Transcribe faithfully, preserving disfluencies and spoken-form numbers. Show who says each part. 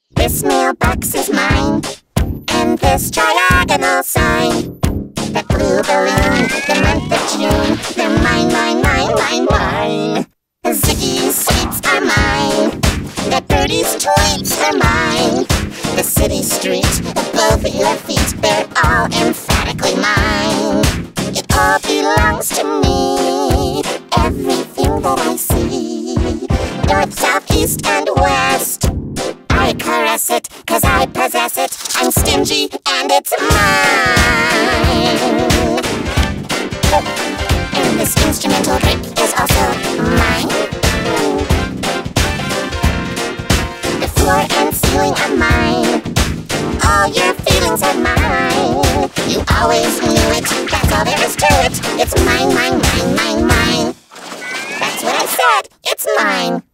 Speaker 1: This mailbox is mine, and this triagonal sign. That blue balloon, the month of June, they're mine, mine, mine, mine, mine. Ziggy's sweets are mine, that birdie's tweets are mine. The city street, both your feet, they're all emphatically mine. It all belongs to me, everything that I see. North, south, east, and west, I caress it, cause I possess it. I'm stingy, and it's mine. And this instrumental break is also mine. The floor and ceiling are mine. All your feelings are mine. You always knew it, that's all there is to it. It's mine, mine, mine, mine, mine. That's what I said, it's mine.